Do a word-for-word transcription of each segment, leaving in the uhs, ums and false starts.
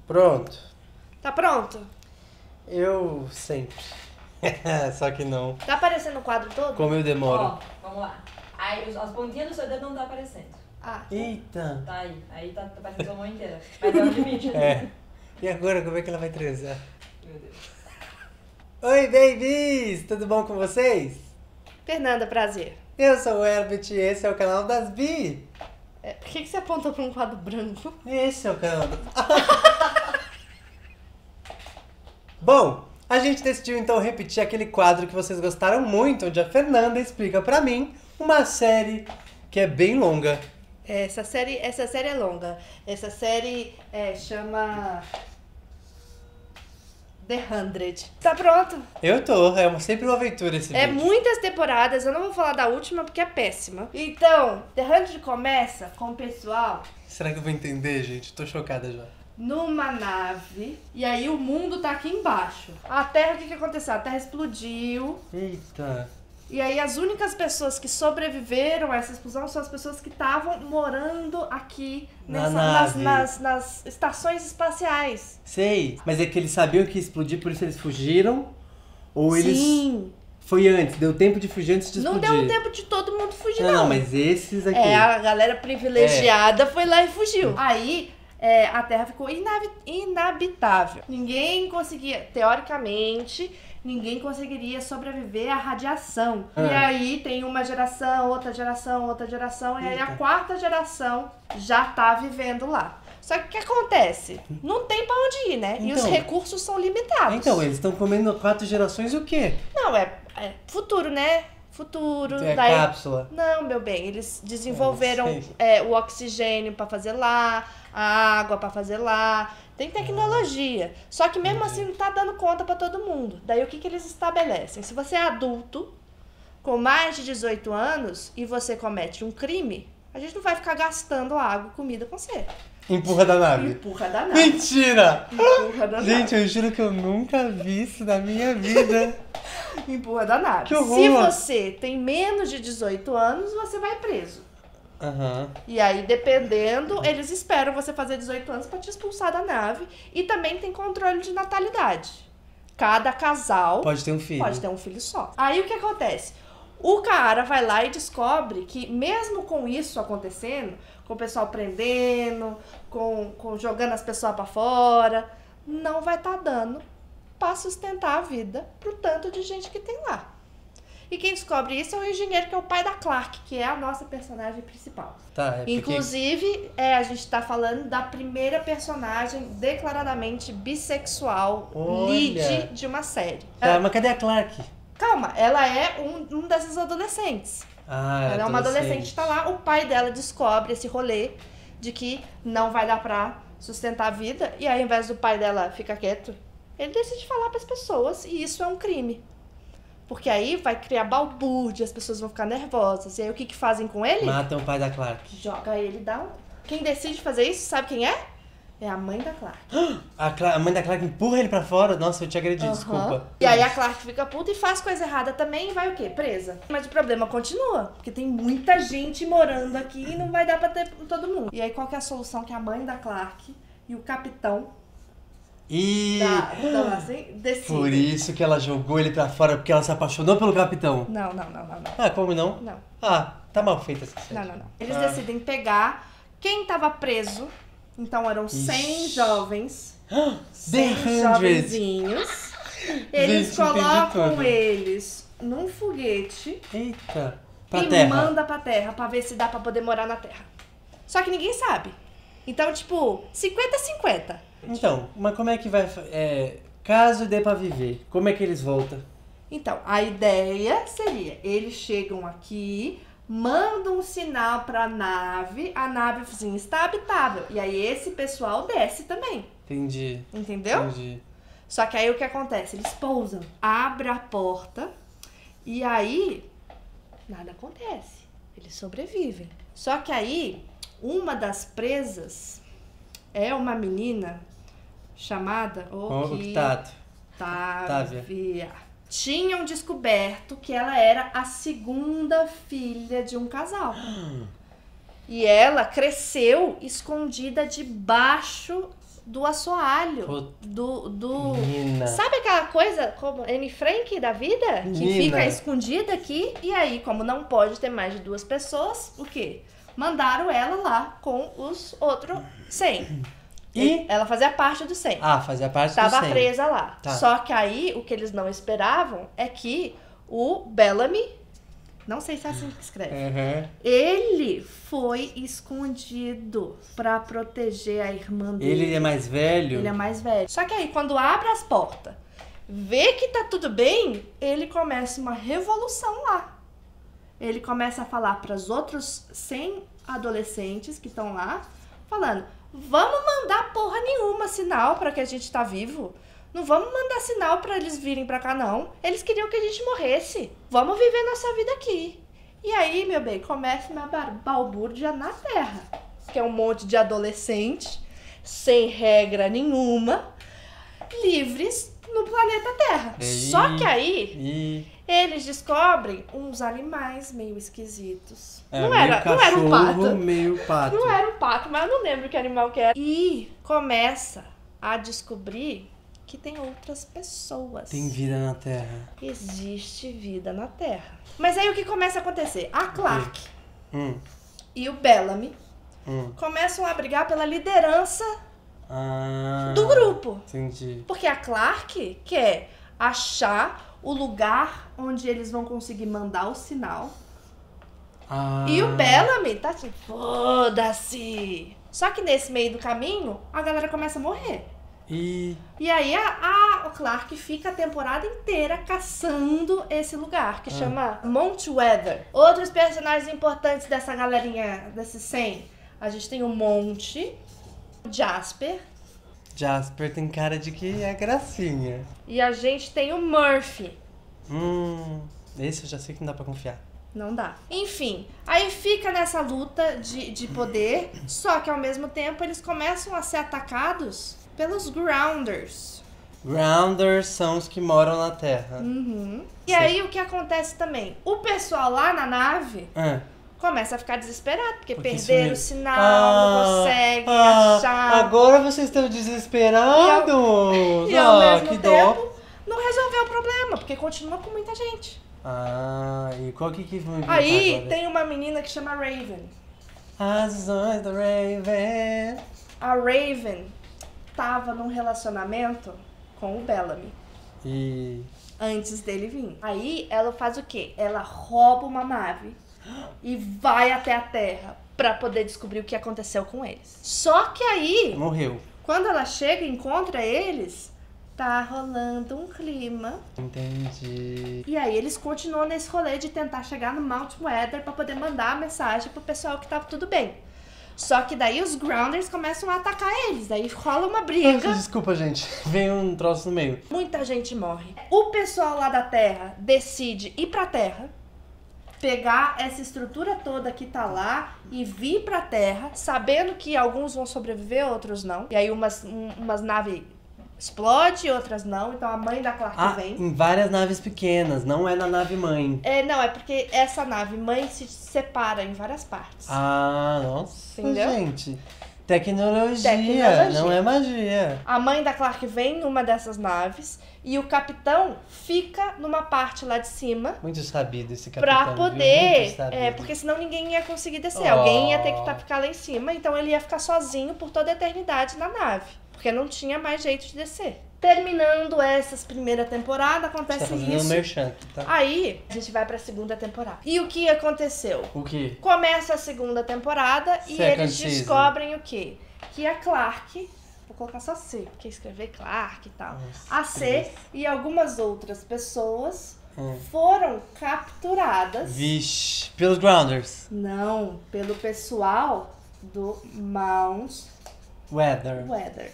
Pronto. Tá pronto? Eu sempre. Só que não. Tá aparecendo o quadro todo? Como eu demoro. Ó, vamos lá. Aí os- as pontinhas do seu dedo não tá aparecendo. Ah, Eita. Tá aí. Aí tá, tá aparecendo sua mão inteira. Mas é um limite, né? É. E agora, como é que ela vai transar? Meu Deus. Oi, babies! Tudo bom com vocês? Fernanda, prazer. Eu sou o Herbert e esse é o canal das Bi. É, por que, que você apontou pra um quadro branco? Esse é o canal das... Bom, a gente decidiu então repetir aquele quadro que vocês gostaram muito, onde a Fernanda explica pra mim uma série que é bem longa. É, Essa série, essa série é longa. Essa série é, chama The Hundred. Tá pronto. Eu tô, é uma- sempre uma aventura esse É vídeo. muitas temporadas, eu não vou falar da última porque é péssima. Então, The Hundred começa com o pessoal Será que eu vou entender, gente? Tô chocada já. numa nave e aí o mundo tá aqui embaixo. A Terra, o que que aconteceu? A Terra explodiu. Eita. E aí as únicas pessoas que sobreviveram a essa explosão são as pessoas que estavam morando aqui Na nessa- nas, nave. nas, nas estações espaciais. Sei, mas é que eles sabiam que ia explodir, por isso eles fugiram? Ou eles... Sim. Foi antes, deu tempo de fugir antes de Não explodir. deu tempo de todo mundo fugir, Não, não. não, mas esses aqui... É, a galera privilegiada foi lá e fugiu. Aí é, a Terra ficou inabi- inabitável. Ninguém conseguia, teoricamente, ninguém conseguiria sobreviver à radiação. Ah. E aí tem uma geração, outra geração, outra geração, e aí a Eita. quarta geração já tá vivendo lá. Só que o que acontece? Não tem pra onde ir, né? E os Então. recursos são limitados. Então, eles estão comendo quatro gerações o quê? Não, é, é futuro, né? Futuro. É daí- cápsula. Não, meu bem, eles desenvolveram Eu não sei. é, o oxigênio pra fazer lá, a água pra fazer lá. Tem tecnologia. Só que mesmo assim não tá dando conta pra todo mundo. Daí o que, que eles estabelecem? Se você é adulto, com mais de dezoito anos, e você comete um crime, a gente não vai ficar gastando água e comida com você. Empurra da nave. Empurra da nave. Mentira! Empurra da Gente, nave. eu juro que eu nunca vi isso na minha vida. Empurra da nave. Que horror. Se você tem menos de dezoito anos, você vai preso. Aham. E aí, dependendo, eles esperam você fazer dezoito anos pra te expulsar da nave. E também tem controle de natalidade. Cada casal Pode ter um filho. pode ter um filho só. Aí o que acontece? O cara vai lá e descobre que mesmo com isso acontecendo, com o pessoal prendendo, com, com jogando as pessoas pra fora, não vai estar dando pra sustentar a vida pro tanto de gente que tem lá. E quem descobre isso é o engenheiro, que é o pai da Clark, que é a nossa personagem principal. Tá, é porque... Inclusive, é, a gente tá falando da primeira personagem declaradamente bissexual, Olha. lead de uma série. Tá, mas cadê a Clark? Calma, ela é um, um desses adolescentes. Ah, Ela é uma adolescente, tá lá, o pai dela descobre esse rolê de que não vai dar pra sustentar a vida, e aí, ao invés do pai dela ficar quieto, ele decide falar pras pessoas, e isso é um crime. Porque aí vai criar balbúrdia, as pessoas vão ficar nervosas, e aí o que que fazem com ele? Matam o pai da Clark. Joga ele down. Quem decide fazer isso, sabe quem é? É a mãe da Clark. A, Cla- a mãe da Clark empurra ele pra fora? Nossa, eu te agredi, Aham. desculpa. E aí a Clark fica puta e faz coisa errada também e vai o quê? Presa. Mas o problema continua, porque tem muita gente morando aqui e não vai dar pra ter todo mundo. E aí qual que é a solução que a mãe da Clark e o capitão E... da, então, assim, decidem? Por isso que ela jogou ele pra fora, porque ela se apaixonou pelo capitão. Não, não, não, não, não. Ah, como não? Não, Ah, tá mal feita essa série. não, não, não. Eles Ah. decidem pegar quem tava preso, então eram cem Ixi. jovens, The cem Hundred. jovenzinhos. Eles Gente, entendi colocam tudo. eles num foguete Eita. Pra e terra. manda pra terra pra ver se dá pra poder morar na terra. Só que ninguém sabe. Então, tipo, cinquenta a cinquenta. Então, mas como é que vai... É, caso dê pra viver, como é que eles voltam? Então, a ideia seria, eles chegam aqui, mandam um sinal pra nave, a navezinha está habitável. E aí esse pessoal desce também, Entendi. entendeu? Entendi. Só que aí o que acontece? Eles pousam, abrem a porta e aí nada acontece. Eles sobrevivem. Só que aí uma das presas é uma menina chamada Octato. Octávia. Tinham descoberto que ela era a segunda filha de um casal. E ela cresceu escondida debaixo do assoalho. Put- Do, do... Menina. Sabe aquela coisa como Anne Frank da vida? Que Menina. fica escondida aqui. E aí, como não pode ter mais de duas pessoas, o quê? Mandaram ela lá com os outros cem. E? Ela fazia parte do cem. Ah, fazia parte Tava do cem. presa lá. Tá. Só que aí, o que eles não esperavam é que o Bellamy, não sei se é assim que escreve, Uhum. ele foi escondido pra proteger a irmã dele. Ele é mais velho? Ele é mais velho. Só que aí, quando abre as portas, vê que tá tudo bem, ele começa uma revolução lá. Ele começa a falar para os outros cem adolescentes que estão lá, falando: vamos mandar porra nenhuma sinal para que a gente tá vivo. Não vamos mandar sinal para eles virem pra cá, não. Eles queriam que a gente morresse. Vamos viver nossa vida aqui. E aí, meu bem, começa uma bar- balbúrdia na Terra. Que é um monte de adolescente, sem regra nenhuma, livres no planeta Terra. Ei. Só que aí, E... eles descobrem uns animais meio esquisitos. É, não, meio era, não era um cachorro, pato. meio pato. Não era um pato, mas eu não lembro que animal que era. E começa a descobrir que tem outras pessoas. Tem vida na Terra. Existe vida na Terra. Mas aí o que começa a acontecer? A Clark Hum, e o Bellamy hum. começam a brigar pela liderança Ah, do grupo. entendi. Porque a Clark quer achar o lugar onde eles vão conseguir mandar o sinal. Ah, E o Bellamy tá assim, foda-se. Só que nesse meio do caminho, a galera começa a morrer. E... E aí a, a Clark fica a temporada inteira caçando esse lugar, que chama Mount Weather. Outros personagens importantes dessa galerinha, desses cem. A gente tem o Monte, o Jasper, Jasper tem cara de que é gracinha. e a gente tem o Murphy. Hum, esse eu já sei que não dá pra confiar. Não dá. Enfim, aí fica nessa luta de, de poder, só que ao mesmo tempo eles começam a ser atacados pelos Grounders. Grounders são os que moram na Terra. Uhum. E Sim. aí o que acontece também? O pessoal lá na nave Ah, começa a ficar desesperado, porque, Porque perderam sumiu. o sinal, não conseguem ah, achar. Agora vocês estão desesperados. E ao ah, mesmo que tempo, dó. não resolveu o problema, porque continua com muita gente. Ah, e qual que que vão inventar Aí agora? tem uma menina que chama Raven. As visões do Raven. A Raven tava num relacionamento com o Bellamy. E... Antes dele vir. Aí ela faz o quê? Ela rouba uma nave e vai até a Terra pra poder descobrir o que aconteceu com eles. Só que aí, Morreu. quando ela chega e encontra eles, tá rolando um clima. Entendi. E aí eles continuam nesse rolê de tentar chegar no Mount Weather pra poder mandar a mensagem pro pessoal que tava tudo bem. Só que daí os Grounders começam a atacar eles, daí rola uma briga. Desculpa, gente. Veio um troço no meio. Muita gente morre. O pessoal lá da Terra decide ir pra Terra, pegar essa estrutura toda que tá lá e vir pra Terra, sabendo que alguns vão sobreviver, outros não. E aí umas, um, umas naves explodem, outras não. Então a mãe da Clark Ah, vem. em várias naves pequenas, não é na nave mãe. É, não, é porque essa nave mãe se separa em várias partes. Ah, nossa, Entendeu? gente. Tecnologia, Tecnologia. não é magia. A mãe da Clark vem numa dessas naves e o capitão fica numa parte lá de cima. Muito sabido esse capitão. Pra viu? poder, Muito sabido. é, porque senão ninguém ia conseguir descer. Oh. Alguém ia ter que tá, ficar lá em cima, então ele ia ficar sozinho por toda a eternidade na nave. Porque não tinha mais jeito de descer. Terminando essas primeira temporada, Você tá acontece fazendo um isso. merchan, tá? Aí, a gente vai pra segunda temporada. E o que aconteceu? O quê? Começa a segunda temporada e Second eles season. descobrem o quê? Que a Clark, vou colocar só C, porque escrever Clark e tal. Nossa, A C Deus. e algumas outras pessoas Hum. foram capturadas. Vixe, pelos Grounders. Não, pelo pessoal do Mount Weather. Weather.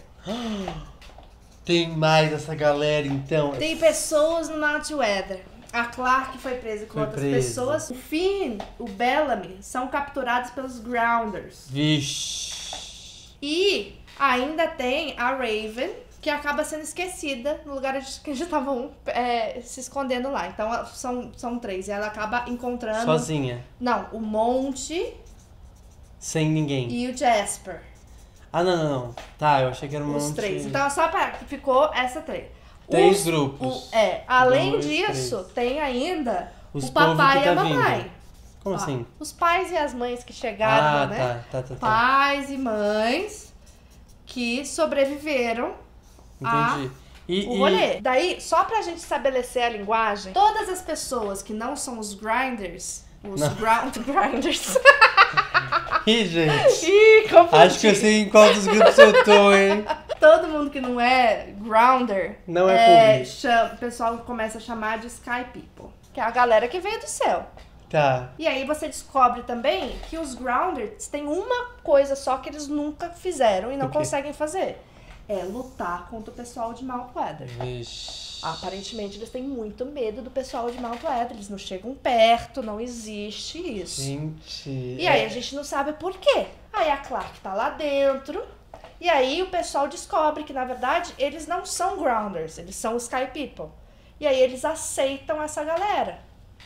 Tem mais essa galera, então. Tem pessoas no Mount Weather. A Clark foi presa com Foi outras presa. pessoas. O Finn, o Bellamy, são capturados pelos Grounders. Vixe. E ainda tem a Raven, que acaba sendo esquecida no lugar onde que já estavam é, se escondendo lá. Então são, são três. E ela acaba encontrando... Sozinha. Não, o Monte Sem ninguém. e o Jasper. Ah, não, não, não. Tá, eu achei que era um Os monte... três. Então, só pra que ficou essa três. Três Os- grupos. o- é, além Dois, disso, três. tem ainda Os o papai povo que e a tá mamãe. vindo. Como Ó, assim? Os pais e as mães que chegaram, Ah, né? tá, tá, tá, tá. Pais e mães que sobreviveram a Entendi. E, o e- rolê. Daí, só pra gente estabelecer a linguagem, todas as pessoas que não são os grinders, os Não. ground grinders. Ih, gente. Ih, confundi. Acho que eu sei em qual dos grupos eu tô, hein? Todo mundo que não é grounder, Não é público. chama- o pessoal começa a chamar de Sky People, que é a galera que veio do céu. Tá. E aí você descobre também que os grounders têm uma coisa só que eles nunca fizeram e não O quê? conseguem fazer. É lutar contra o pessoal de Mount Weather. Vixe. Aparentemente eles têm muito medo do pessoal de Mount Weather. Eles não chegam perto, não existe isso. Gente. E aí a gente não sabe por quê. Aí a Clark tá lá dentro. E aí o pessoal descobre que, na verdade, eles não são grounders, eles são Sky People. E aí eles aceitam essa galera.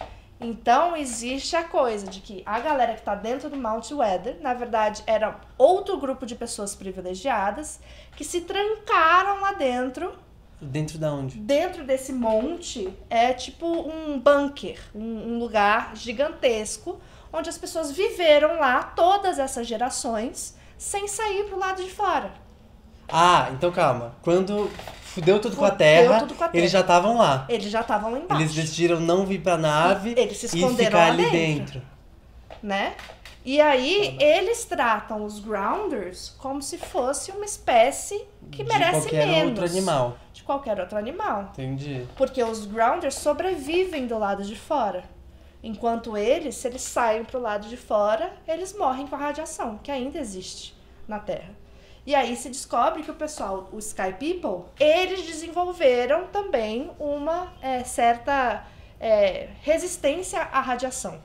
Então existe a coisa de que a galera que tá dentro do Mount Weather, na verdade, era outro grupo de pessoas privilegiadas que se trancaram lá dentro. Dentro da onde? Dentro desse monte é tipo um bunker, um, um lugar gigantesco, onde as pessoas viveram lá todas essas gerações sem sair pro lado de fora. Ah, então calma. Quando fudeu tudo com a Fudeu terra, tudo com a terra. eles já estavam lá. Eles já estavam lá embaixo. Eles decidiram não vir pra nave Eles se e esconderam ficar lá ali dentro. dentro. Né? E aí eles tratam os grounders como se fosse uma espécie que De merece qualquer menos outro animal. de qualquer outro animal. Entendi. Porque os grounders sobrevivem do lado de fora. Enquanto eles, se eles saem pro lado de fora, eles morrem com a radiação, que ainda existe na Terra. E aí se descobre que o pessoal, os Sky People, eles desenvolveram também uma é, certa é, resistência à radiação.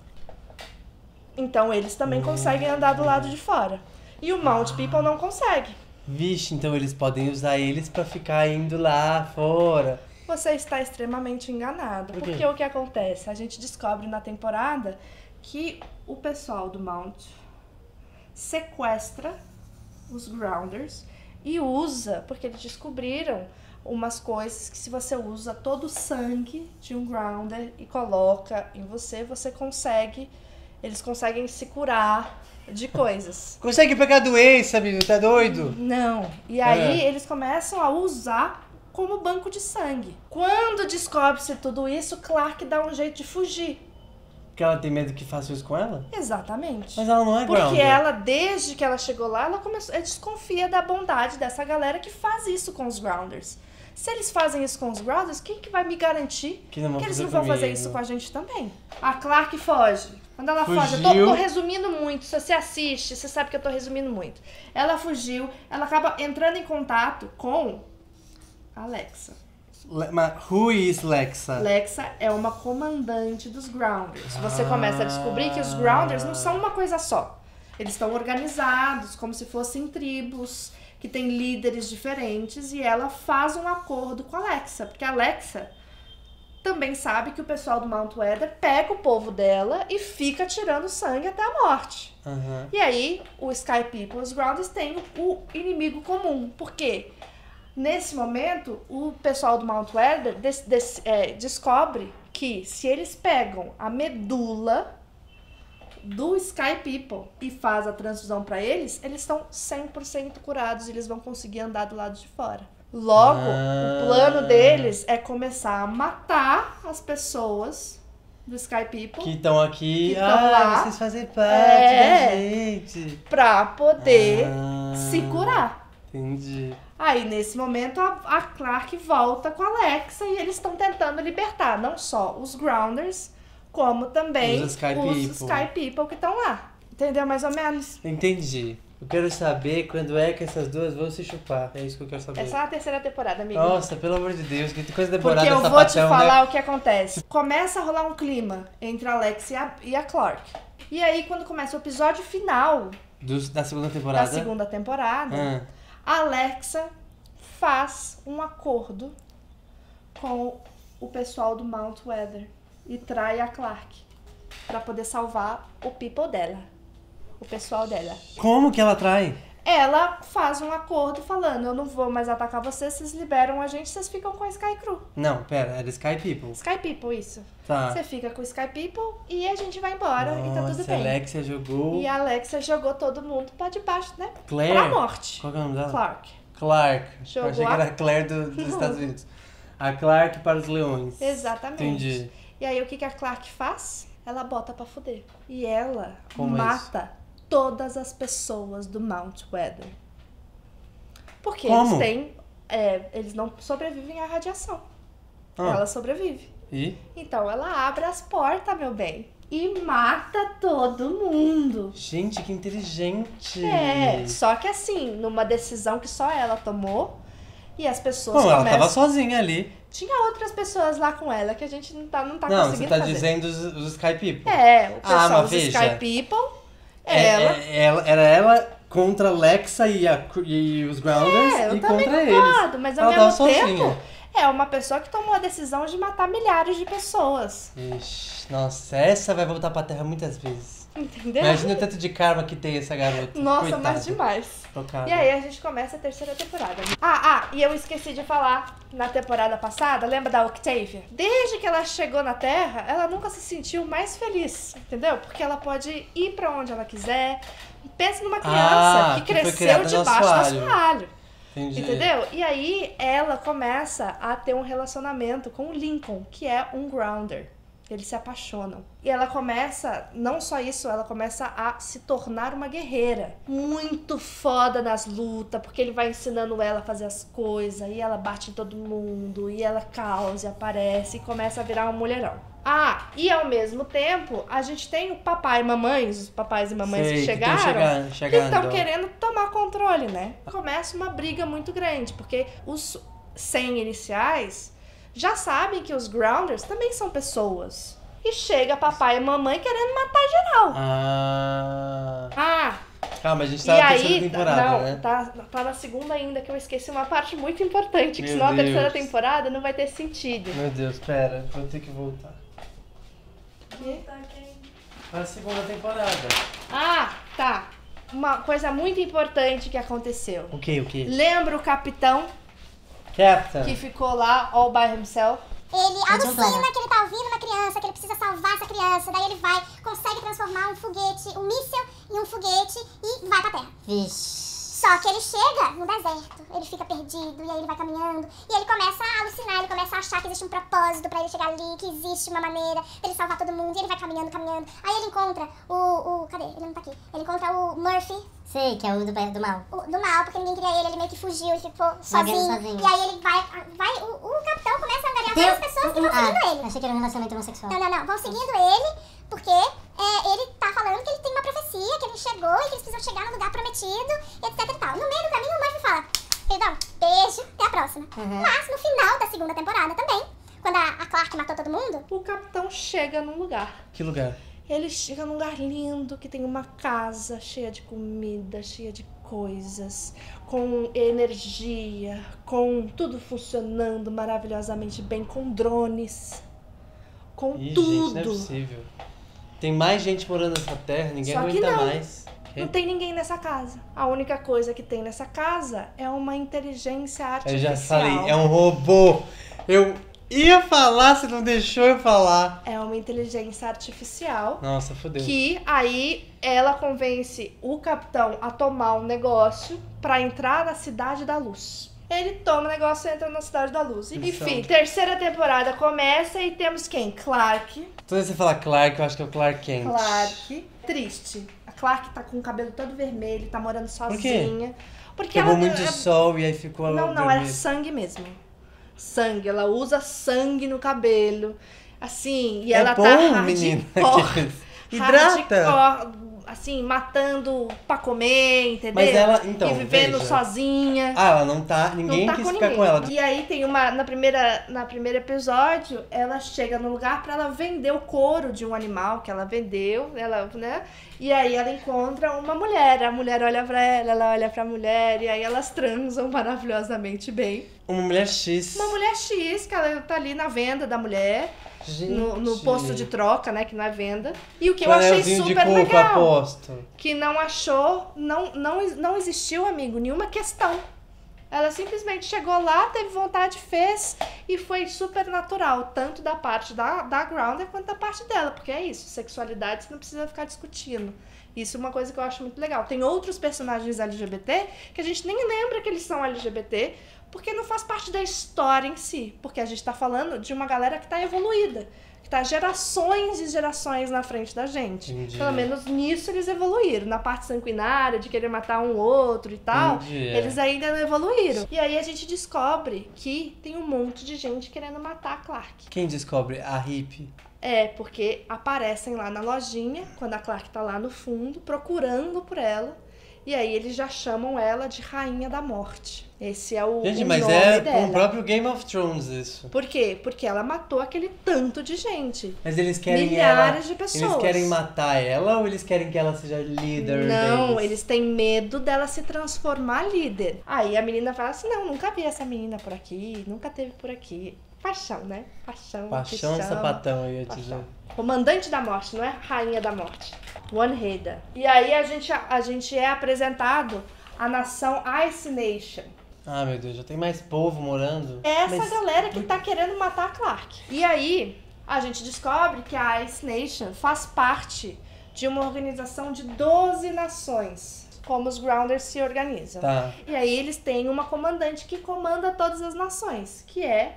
Então eles também conseguem andar do lado de fora. E o Mount People não consegue. Vixe, então eles podem usar eles pra ficar indo lá fora. Você está extremamente enganado. Por quê? Porque o que acontece? A gente descobre na temporada que o pessoal do Mount sequestra os Grounders e usa, porque eles descobriram umas coisas que se você usa todo o sangue de um Grounder e coloca em você, você consegue, eles conseguem se curar de coisas. Consegue pegar doença, amigo? Tá doido? Não. E aí É. eles começam a usar como banco de sangue. Quando descobre-se tudo isso, Clark dá um jeito de fugir. Porque ela tem medo que façam isso com ela? Exatamente. Mas ela não é Porque Grounder. ela, desde que ela chegou lá, ela começou, ela desconfia da bondade dessa galera que faz isso com os Grounders. Se eles fazem isso com os Grounders, quem que vai me garantir Que não vão que eles fazer não vão fazer comigo. isso com a gente também? A Clark foge. Quando ela foge, eu tô, Fugiu. tô resumindo muito. Se você assiste, você sabe que eu tô resumindo muito. Ela fugiu, ela acaba entrando em contato com a Alexa. Le- Mas who is Lexa? Lexa é uma comandante dos Grounders. Você Ah. começa a descobrir que os Grounders não são uma coisa só. Eles estão organizados como se fossem tribos, que têm líderes diferentes, e ela faz um acordo com a Lexa, porque a Lexa também sabe que o pessoal do Mount Weather pega o povo dela e fica tirando sangue até a morte. Aham. E aí, o Sky People e os Grounders têm o inimigo comum. Por quê? Nesse momento, o pessoal do Mount Weather des- des- é, descobre que se eles pegam a medula do Sky People e faz a transfusão pra eles, eles estão cem por cento curados e eles vão conseguir andar do lado de fora. Logo, Ah. o plano deles é começar a matar as pessoas do Sky People Que estão aqui. Que tão ah, lá. vocês fazem parte É. da gente. pra poder Ah, se curar. Entendi. Aí, nesse momento, a, a Clark volta com a Alexa e eles estão tentando libertar não só os Grounders, como também Os Sky os People. Sky People que estão lá. Entendeu mais ou menos? Entendi. Eu quero saber quando é que essas duas vão se chupar. É isso que eu quero saber. Essa é a terceira temporada, amigo. Nossa, pelo amor de Deus, que coisa de temporada Porque eu vou te sapatão, falar né? o que acontece. Começa a rolar um clima entre a Alexa e a, e a Clark. E aí, quando começa o episódio final Do- da segunda da temporada. segunda temporada, Ah, a Alexa faz um acordo com o pessoal do Mount Weather e trai a Clark pra poder salvar o people dela, o pessoal dela. como que ela trai? ela faz um acordo falando, eu não vou mais atacar vocês, vocês liberam a gente, vocês ficam com a Sky Crew. Não, pera, era Sky People. Sky People, isso. Tá. Você fica com o Sky People e a gente vai embora Nossa, e tá tudo bem. a Alexia jogou... E a Alexia jogou todo mundo pra debaixo, né? Claire? Pra morte. Qual que é o nome dela? Clark. Clark. Jogou Eu achei que a- era Claire do- dos Estados Unidos. A Clark para os leões. Exatamente. Entendi. E aí o que, que a Clark faz? Ela bota pra fuder. E ela Como é mata todas as pessoas do Mount Weather. Porque Como? eles têm. é, eles não sobrevivem à radiação. Ah, Ela sobrevive. E? Então ela abre as portas, meu bem. E mata todo mundo. Gente, que inteligente. É, só que assim, numa decisão que só ela tomou. E as pessoas Bom, ela começam... tava sozinha ali. Tinha outras pessoas lá com ela que a gente não tá, não tá Não, você conseguindo tá fazer. dizendo os, os Sky People. É, o Ah, pessoal mas dos veja. Sky People, É- ela... é- ela- era ela contra a Alexa e, a, e os Grounders É, eu e também contra concordo, eles. mas ao Ela tava mesmo tempo, sozinha. é uma pessoa que tomou a decisão de matar milhares de pessoas. Ixi, nossa, essa vai voltar pra Terra muitas vezes. Entendeu? Imagina o tanto de karma que tem essa garota. Nossa, Coitada. mas demais. Tocada. E aí a gente começa a terceira temporada. Ah, ah, e eu esqueci de falar, na temporada passada, lembra da Octavia? Desde que ela chegou na Terra, ela nunca se sentiu mais feliz, entendeu? Porque ela pode ir pra onde ela quiser. Pensa numa criança Ah, que que foi cresceu criada no debaixo do assoalho. assoalho. Entendi. Entendeu? E aí ela começa a ter um relacionamento com o Lincoln, que é um grounder. Eles se apaixonam. E ela começa, não só isso, ela começa a se tornar uma guerreira. Muito foda nas lutas, porque ele vai ensinando ela a fazer as coisas, e ela bate em todo mundo, e ela causa, e aparece, e começa a virar um mulherão. Ah, e ao mesmo tempo, a gente tem o papai e mamães, os papais e mamães Sei, que que tão chegaram, chegando- que chegando. estão querendo tomar controle, né? Começa uma briga muito grande, porque os cem iniciais já sabem que os Grounders também são pessoas. E chega papai e mamãe querendo matar geral. Ah. Ah, Calma, a gente e tá na aí, terceira temporada, não, né? tá, tá na segunda ainda, que eu esqueci uma parte muito importante, que Meu senão a terceira Deus. temporada não vai ter sentido. Meu Deus, pera, vou ter que voltar. Tá quem? Pra segunda temporada. Ah, tá. Uma coisa muito importante que aconteceu. O que, o que? Lembra o capitão Captain. que ficou lá all by himself? Ele tinha um alucina plano. que ele tá ouvindo uma criança, que ele precisa salvar essa criança. Daí ele vai, consegue transformar um foguete, um míssil em um foguete e vai pra Terra. Vixe. Só que ele chega no deserto, ele fica perdido, e aí ele vai caminhando, e ele começa a alucinar, ele começa a achar que existe um propósito pra ele chegar ali, que existe uma maneira dele salvar todo mundo, e ele vai caminhando, caminhando. Aí ele encontra o... o cadê? Ele não tá aqui. Ele encontra o Murphy, Sei, que é o do, do mal. o- do mal, porque ninguém queria ele, ele meio que fugiu, ele ficou sozinho. sozinho. E aí ele vai... vai o, o capitão começa a angariar Tem várias pessoas que vão seguindo ah, ele. achei que era um relacionamento homossexual. Não, não, não. Vão seguindo ele, porque é, ele tá falando que ele tem uma profecia, que ele chegou e que eles precisam chegar no lugar prometido, e etc e tal. No meio do caminho, o Murphy fala, queridão, beijo, até a próxima. Uhum. Mas no final da segunda temporada também, quando a, a Clark matou todo mundo, O capitão chega num lugar. Que lugar? Ele chega num lugar lindo, que tem uma casa cheia de comida, cheia de coisas, com energia, com tudo funcionando maravilhosamente bem, com drones, com Ih, tudo. gente, não é possível. Tem mais gente morando nessa terra, ninguém Só que aguenta não. mais. Não tem ninguém nessa casa. A única coisa que tem nessa casa é uma inteligência Eu artificial. já falei, é um robô. Eu ia falar, você não deixou eu falar. É uma inteligência artificial. Nossa, fodeu. Que aí ela convence o capitão a tomar um negócio pra entrar na Cidade da Luz. Ele toma o negócio e entra na Cidade da Luz. E, Isso. enfim, terceira temporada começa e temos quem? Clark. Toda vez que você fala Clark, eu acho que é o Clark Kent. Clark. Triste. A Clark tá com o cabelo todo vermelho, tá morando quê? sozinha. Porque Pegou ela muito é- sol e aí ficou Não, não, vermelho. era sangue mesmo. Sangue, ela usa sangue no cabelo. Assim, e É ela bom, tá menina. hardcore. Hidrata. Hardcore, assim, matando pra comer, entendeu? Mas ela, então, E vivendo veja. sozinha. Ah, ela não tá, ninguém não tá quis com ficar ninguém. com ela. E aí tem uma, na primeira, na primeiro episódio, ela chega no lugar pra ela vender o couro de um animal que ela vendeu, ela, né? E aí ela encontra uma mulher, a mulher olha pra ela, ela olha pra mulher, e aí elas transam maravilhosamente bem. Uma mulher X. Uma mulher X, que ela tá ali na venda da mulher. Gente. no, no posto de troca, né? Que não é venda. E o que eu Anelzinho achei de super coco, legal. aposto. Que não achou, não, não, não existiu, amigo, nenhuma questão. Ela simplesmente chegou lá, teve vontade, fez e foi super natural, tanto da parte da, da Grounder quanto da parte dela, porque é isso, sexualidade você não precisa ficar discutindo. Isso é uma coisa que eu acho muito legal. Tem outros personagens L G B T que a gente nem lembra que eles são L G B T, porque não faz parte da história em si, porque a gente tá falando de uma galera que tá evoluída, que tá gerações e gerações na frente da gente. Entendi. Pelo menos nisso eles evoluíram. Na parte sanguinária, de querer matar um outro e tal, Entendi, é. eles ainda não evoluíram. E aí a gente descobre que tem um monte de gente querendo matar a Clark. Quem descobre? A hippie. É, porque aparecem lá na lojinha, quando a Clark tá lá no fundo, procurando por ela. E aí eles já chamam ela de Rainha da Morte. Esse é o, Gente, o mas nome é dela. o próprio Game of Thrones isso. Por quê? Porque ela matou aquele tanto de gente. Mas eles querem Milhares ela, de pessoas. Eles querem matar ela ou eles querem que ela seja líder Não, deles? eles têm medo dela se transformar líder. Aí a menina fala assim, não, nunca vi essa menina por aqui, nunca teve por aqui. Paixão, né? Paixão, Paixão paixão. sapatão, eu ia Paixão. dizer. Comandante da morte, não é Rainha da morte. One Hader. E aí a gente, a gente é apresentado a nação Ice Nation. Ah, meu Deus, já tem mais povo morando. É essa Mas galera que por- tá querendo matar a Clark. E aí a gente descobre que a Ice Nation faz parte de uma organização de doze nações. Como os Grounders se organizam. Tá. E aí eles têm uma comandante que comanda todas as nações, que é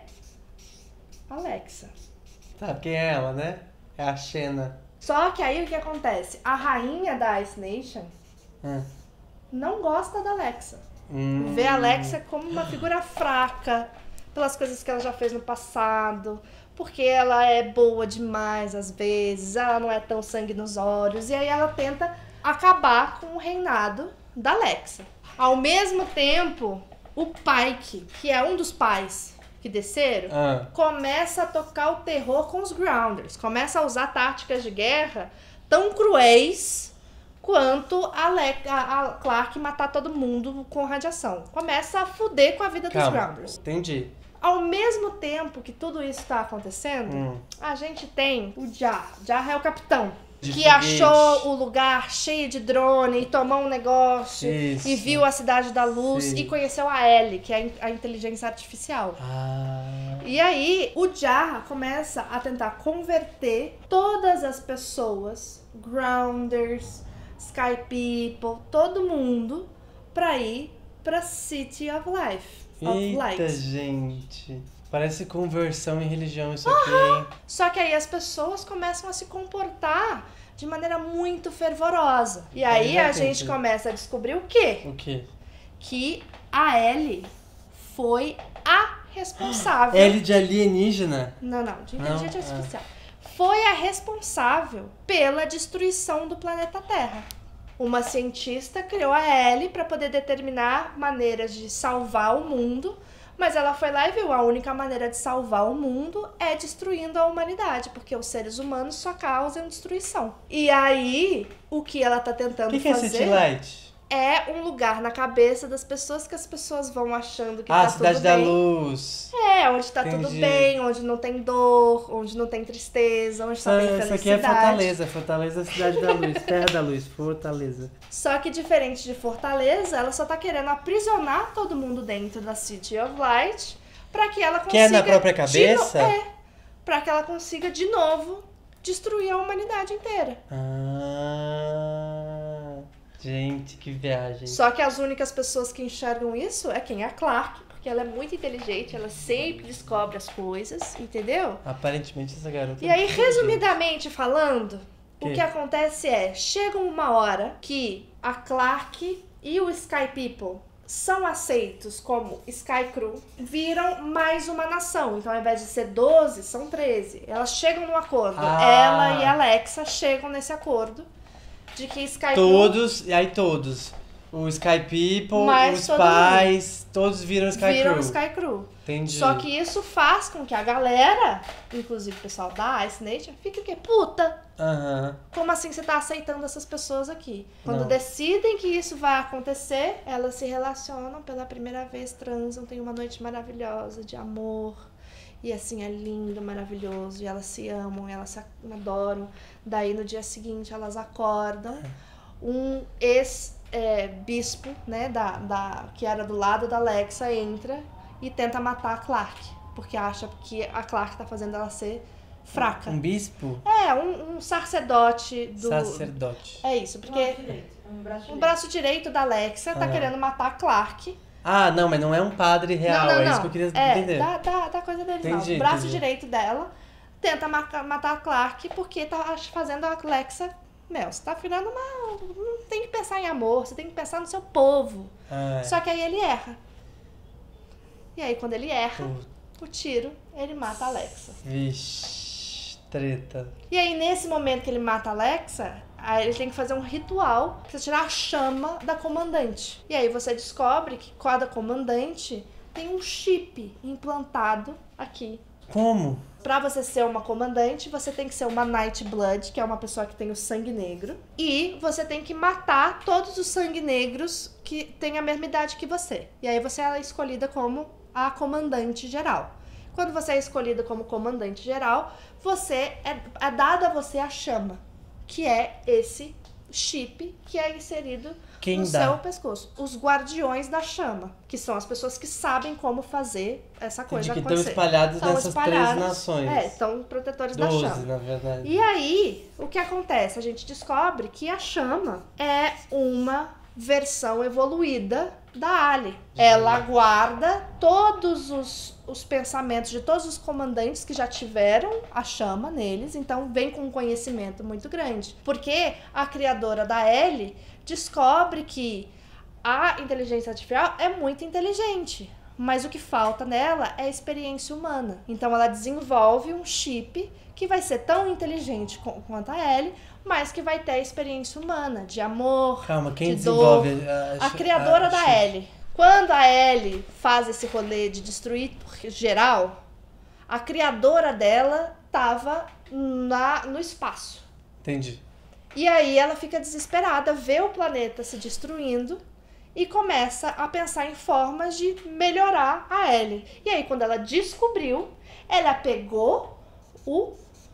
Alexa. Tá, quem é ela, né? É a Xena. Só que aí o que acontece? A rainha da Ice Nation Hum. não gosta da Alexa. Hum. Vê a Alexa como uma figura fraca, pelas coisas que ela já fez no passado, porque ela é boa demais às vezes, ela não é tão sangue nos olhos, e aí ela tenta acabar com o reinado da Alexa. Ao mesmo tempo, o Pike, que é um dos pais que desceram, Ah. começa a tocar o terror com os Grounders, começa a usar táticas de guerra tão cruéis quanto a, Le a, a Clark matar todo mundo com radiação. Começa a fuder com a vida dos Calma, Grounders. entendi. Ao mesmo tempo que tudo isso tá acontecendo, Hum. a gente tem o Jar. Jar é o capitão. De que foguete. achou o lugar cheio de drone e tomou um negócio Isso. e viu a Cidade da Luz Sim. e conheceu a Ellie, que é a in- a inteligência artificial. Ah. E aí, o Jar começa a tentar converter todas as pessoas, Grounders, Sky People, todo mundo, pra ir pra City of Life. Of Eita, Light. gente. Parece conversão em religião isso aqui, hein? Só que aí as pessoas começam a se comportar de maneira muito fervorosa. E aí já a gente entendi. começa a descobrir o quê? O quê? Que a Ellie foi a responsável. L de alienígena? Não, não, de Não? inteligência artificial. Foi a responsável pela destruição do planeta Terra. Uma cientista criou a Ellie para poder determinar maneiras de salvar o mundo, mas ela foi lá e viu a única maneira de salvar o mundo é destruindo a humanidade, porque os seres humanos só causam destruição. E aí, o que ela tá tentando O que, que é fazer City Light? é um lugar na cabeça das pessoas que as pessoas vão achando que Ah, tá Cidade tudo da bem. Luz. É, onde tá tudo Entendi. bem, onde não tem dor, onde não tem tristeza, onde só Essa, tem essa felicidade. aqui é Fortaleza. Fortaleza é a Cidade da Luz. Terra da Luz. Fortaleza. Só que diferente de Fortaleza, ela só tá querendo aprisionar todo mundo dentro da City of Light pra que ela Que consiga... é na própria de no- cabeça? É, pra que ela consiga de novo destruir a humanidade inteira. Ah, gente, que viagem. Só que as únicas pessoas que enxergam isso é quem? A Clark, porque ela é muito inteligente, ela sempre descobre as coisas, entendeu? Aparentemente essa garota... E é aí, muito inteligente. resumidamente falando, o Que? que acontece é, chega uma hora que a Clark e o Sky People são aceitos como Sky Crew, viram mais uma nação. Então, ao invés de ser doze, são treze. Elas chegam num acordo. Ah. Ela e a Alexa chegam nesse acordo de que Sky Crew... Todos, e aí todos. O Sky People, Mais os todo pais, todos viram Sky viram Crew. Sky Crew. Entendi. Só que isso faz com que a galera, inclusive o pessoal da Ice Nation, fique o quê? Puta! Aham. Como assim você tá aceitando essas pessoas aqui? Quando Não. decidem que isso vai acontecer, elas se relacionam pela primeira vez, transam, tem uma noite maravilhosa de amor. E assim, é lindo, maravilhoso. E elas se amam, elas se adoram. Daí no dia seguinte elas acordam. Um ex-bispo, né, da, da, que era do lado da Alexa, entra e tenta matar a Clark. Porque acha que a Clark tá fazendo ela ser fraca. Um bispo? É, um, um sacerdote do... Sacerdote. É isso, porque Braço direito. Um braço o direito. braço direito da Alexa tá Ah. querendo matar a Clark. Ah, não, mas não é um padre real, não, não, é não. isso que eu queria é, entender. Da, da, da coisa deles, Entendi, não. O braço entendi. direito dela tenta matar, matar a Clark porque tá fazendo a Alexa... Meu, você tá virando uma... Não tem que pensar em amor, você tem que pensar no seu povo. Ah, é. Só que aí ele erra. E aí quando ele erra, Putz. o tiro, ele mata a Alexa. Vixe, treta. E aí nesse momento que ele mata a Alexa, aí ele tem que fazer um ritual pra tirar a chama da comandante. E aí você descobre que cada comandante tem um chip implantado aqui. Como? Pra você ser uma comandante, você tem que ser uma Nightblood, que é uma pessoa que tem o sangue negro. E você tem que matar todos os sangue negros que têm a mesma idade que você. E aí você é escolhida como a comandante geral. Quando você é escolhida como comandante geral, você é, é dada a você a chama, que é esse chip que é inserido Quem no dá? seu pescoço. Os guardiões da chama, que são as pessoas que sabem como fazer essa coisa Entendi, que estão acontecer. espalhados São nessas espalhados, três nações. É, são protetores da Doze, chama. na verdade. E aí, o que acontece? A gente descobre que a chama é uma versão evoluída da Ali. Ela guarda todos os, os pensamentos de todos os comandantes que já tiveram a chama neles, então vem com um conhecimento muito grande. Porque a criadora da Ellie descobre que a inteligência artificial é muito inteligente, mas o que falta nela é a experiência humana. Então ela desenvolve um chip que vai ser tão inteligente co- quanto a Ellie, mas que vai ter a experiência humana, de amor, Calma, quem de desenvolve dor. a, A criadora a- da Ellie. Quando a Ellie faz esse rolê de destruir geral, a criadora dela tava na, no espaço. Entendi. E aí ela fica desesperada, vê o planeta se destruindo e começa a pensar em formas de melhorar a Ellie. E aí quando ela descobriu, ela pegou o,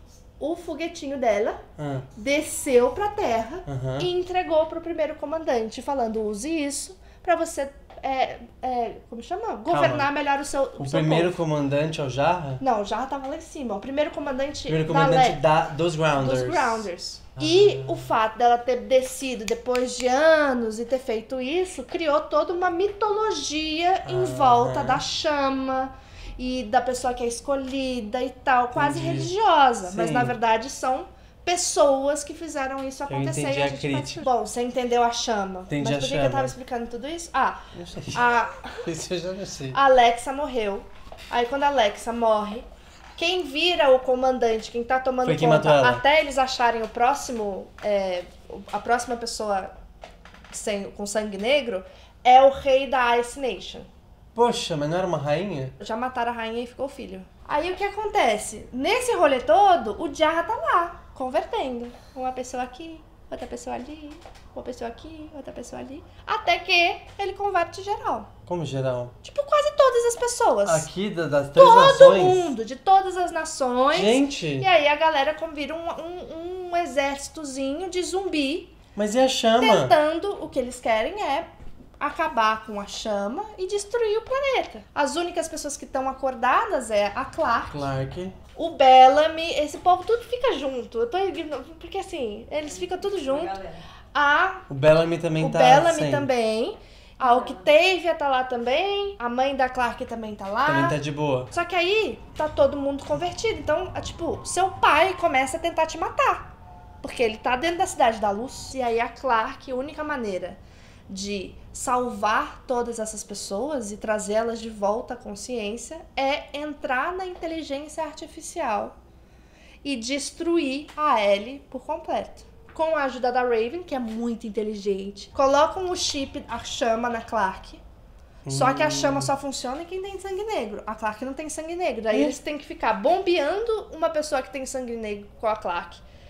o foguetinho dela, Ah, desceu pra terra aham. e entregou pro primeiro comandante, falando, use isso pra você, é, é, como chama? Governar melhor o seu, O seu primeiro povo. comandante é o Jarra? Não, o Jarra tava lá em cima. O primeiro comandante, Primeiro da comandante Le- da, dos Grounders. dos Grounders. E o fato dela ter descido depois de anos e ter feito isso, criou toda uma mitologia em Aham. volta da chama e da pessoa que é escolhida e tal, quase Entendi. religiosa. Mas Sim. na verdade são pessoas que fizeram isso acontecer. entendi e a a gente crítica. participa. Bom, você entendeu a chama. Entendi Mas a por que que eu chama. tava explicando tudo isso? Ah, Não sei. a Isso eu já não sei. a Alexa morreu. Aí quando a Alexa morre, quem vira o comandante, quem tá tomando Foi quem conta matou ela. até eles acharem o próximo, é, a próxima pessoa sem, com sangue negro, é o rei da Ice Nation. Poxa, mas não era uma rainha? Já mataram a rainha e ficou o filho. Aí o que acontece? Nesse rolê todo, o Jarra tá lá, convertendo. Uma pessoa aqui, outra pessoa ali, uma pessoa aqui, outra pessoa ali. Até que ele converte geral. Como geral? Tipo, quase todas as pessoas. Aqui da- das três Todo nações? mundo, de todas as nações. Gente, E aí a galera vira um, um, um exércitozinho de zumbi, mas e a chama? tentando, o que eles querem é acabar com a chama e destruir o planeta. As únicas pessoas que estão acordadas é a Clark, Clark. o Bellamy, esse povo tudo fica junto. Eu tô igno- porque assim, eles ficam tudo junto. Galera. A O Bellamy também o tá Bellamy sem. também, a Octavia tá lá também, a mãe da Clark também tá lá. Também tá de boa. Só que aí tá todo mundo convertido. Então, é tipo, seu pai começa a tentar te matar. Porque ele tá dentro da Cidade da Luz. E aí a Clark, a única maneira de salvar todas essas pessoas e trazê-las de volta à consciência é entrar na inteligência artificial e destruir a Ellie por completo. Com a ajuda da Raven, que é muito inteligente. Colocam o chip, a chama na Clark. Só que a chama só funciona em quem tem sangue negro. A Clark não tem sangue negro. Daí Hum. eles têm que ficar bombeando uma pessoa que tem sangue negro com a Clark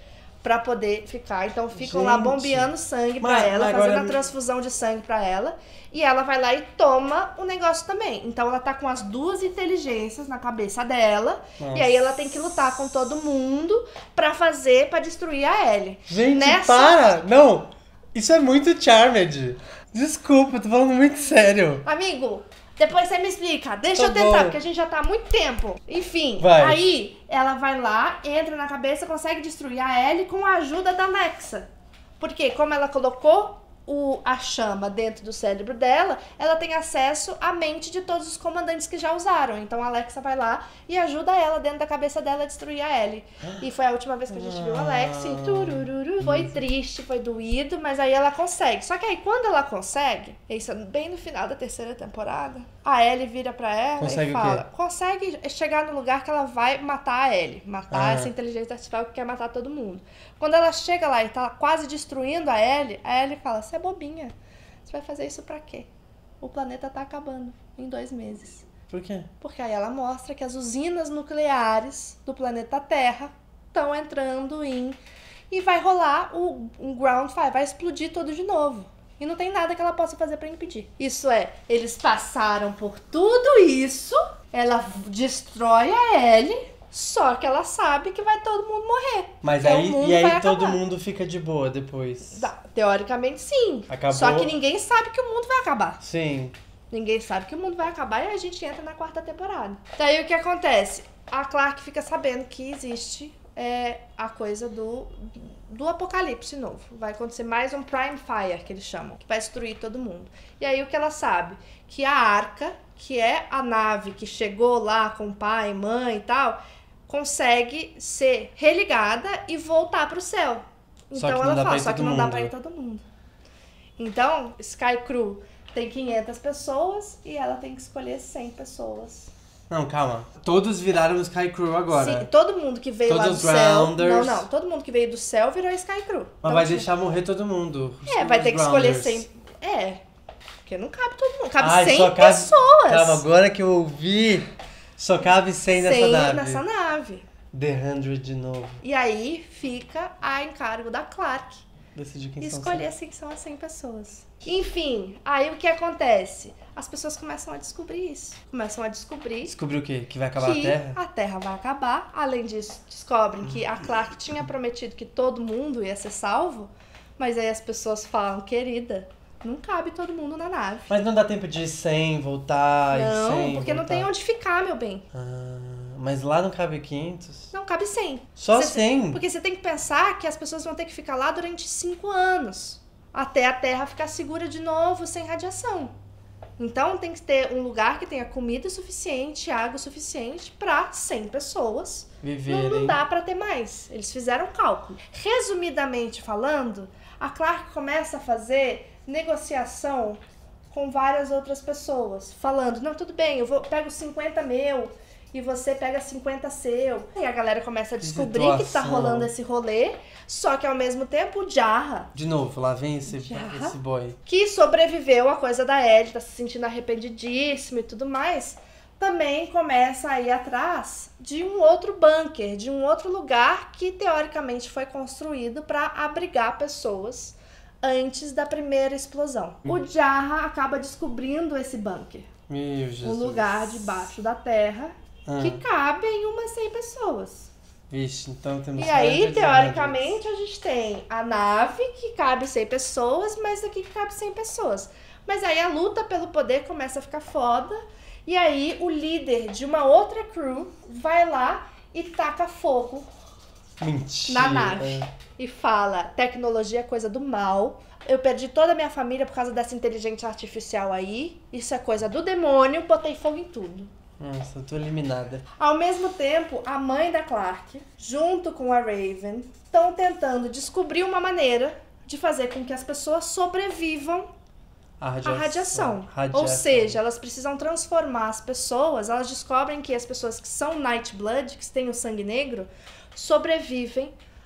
pra poder ficar. Então ficam lá Gente. bombeando sangue pra Mas- ela, mas fazendo agora- a transfusão de sangue pra ela. E ela vai lá e toma o negócio também. Então ela tá com as duas inteligências na cabeça dela. Nossa. E aí ela tem que lutar com todo mundo pra fazer, pra destruir a Ellie. Gente, Nessa- para! Não! Isso é muito Charmed. Desculpa, eu tô falando muito sério. Amigo, depois você me explica. Deixa Tá eu tentar, bom. porque a gente já tá há muito tempo. Enfim, Vai. aí ela vai lá, entra na cabeça, consegue destruir a Ellie com a ajuda da Alexa. Porque como ela colocou o, a chama dentro do cérebro dela, ela tem acesso à mente de todos os comandantes que já usaram. Então a Alexa vai lá e ajuda ela dentro da cabeça dela a destruir a Ellie. E foi a última vez que a gente viu a Alexa e turururu. Foi triste, foi doído, mas aí ela consegue. Só que aí quando ela consegue, isso é bem no final da terceira temporada, a Ellie vira pra ela Consegue e o quê? fala, consegue chegar no lugar que ela vai matar a Ellie, matar Ah. essa inteligência artificial que quer matar todo mundo. Quando ela chega lá e tá quase destruindo a Ellie, a Ellie fala, você é bobinha, você vai fazer isso pra quê? O planeta tá acabando em dois meses. Por quê? Porque aí ela mostra que as usinas nucleares do planeta Terra estão entrando em... E vai rolar o um ground fire, vai explodir tudo de novo. E não tem nada que ela possa fazer pra impedir. Isso é, eles passaram por tudo isso, ela destrói a Ellie, só que ela sabe que vai todo mundo morrer. Mas Então, aí, o mundo e aí vai todo acabar. mundo fica de boa depois. Tá, teoricamente sim. Acabou. Só que ninguém sabe que o mundo vai acabar. Sim. Ninguém sabe que o mundo vai acabar e a gente entra na quarta temporada. Daí o que acontece? A Clark fica sabendo que existe é, a coisa do, do apocalipse novo. Vai acontecer mais um Prime Fire, que eles chamam, que vai destruir todo mundo. E aí o que ela sabe? Que a Arca, que é a nave que chegou lá com pai, mãe e tal, consegue ser religada e voltar pro céu. Só Então que não ela dá pra fala, ir só que todo não dá mundo. pra ir todo mundo. Então, Sky Crew tem quinhentas pessoas e ela tem que escolher cem pessoas. Não, calma. Todos viraram Sky Crew agora. Sim, todo mundo que veio lá do Todos os céu... Grounders. Não, não. Todo mundo que veio do céu virou Sky Crew. Mas Então, vai tipo, deixar morrer todo mundo. os- É, vai os ter que escolher Grounders. cem... É, porque não cabe todo mundo. Cabe Ai, cem só cabe- pessoas. Calma, agora que eu ouvi, só cabe cem nessa cem nave. nessa nave. The Hundred de novo. E aí fica a encargo da Clark Decidir quem são escolher assim que são as cem pessoas. Enfim, aí o que acontece? As pessoas começam a descobrir isso. Começam a descobrir Descobriu o quê? Que vai acabar que a Terra? a Terra vai acabar. Além disso, descobrem que a Clark tinha prometido que todo mundo ia ser salvo, mas aí as pessoas falam, querida, não cabe todo mundo na nave. Mas não dá tempo de cem voltar e Não, cem porque não voltar. tem onde ficar, meu bem. Ah, mas lá não cabe quinhentos? Não, cabe cem. Só Você- cem? Porque você tem que pensar que as pessoas vão ter que ficar lá durante cinco anos. Até a Terra ficar segura de novo, sem radiação. Então tem que ter um lugar que tenha comida suficiente, água suficiente para cem pessoas. Não, Viverem. não dá para ter mais. Eles fizeram cálculo. Resumidamente falando, a Clark começa a fazer negociação com várias outras pessoas, falando, não, tudo bem, eu vou pego cinquenta meu e você pega cinquenta seu. E a galera começa a descobrir que tá situação. rolando esse rolê, só que ao mesmo tempo o Jarrah, De novo, lá vem esse, Já? esse boy. que sobreviveu à coisa da Ellie, tá se sentindo arrependidíssimo e tudo mais, também começa a ir atrás de um outro bunker, de um outro lugar que teoricamente foi construído para abrigar pessoas antes da primeira explosão. O Jarrah acaba descobrindo esse bunker, Meu um Jesus. lugar debaixo da terra Ah, que cabe em umas cem pessoas. Vixe, então temos E aí, hundreds and teoricamente, a gente tem a nave que cabe cem pessoas, mas aqui que cabe cem pessoas. Mas aí a luta pelo poder começa a ficar foda. E aí o líder de uma outra crew vai lá e taca fogo hundreds. Mentira. na nave. E fala, tecnologia é coisa do mal. Eu perdi toda a minha família por causa dessa inteligência artificial aí. Isso é coisa do demônio, botei fogo em tudo. Nossa, eu tô eliminada. Ao mesmo tempo, a mãe da Clark, junto com a Raven, estão tentando descobrir uma maneira de fazer com que as pessoas sobrevivam A à radiação. radiação. Radiação. Ou seja, elas precisam transformar as pessoas, elas descobrem que as pessoas que são Nightblood, que têm o sangue negro, sobrevivem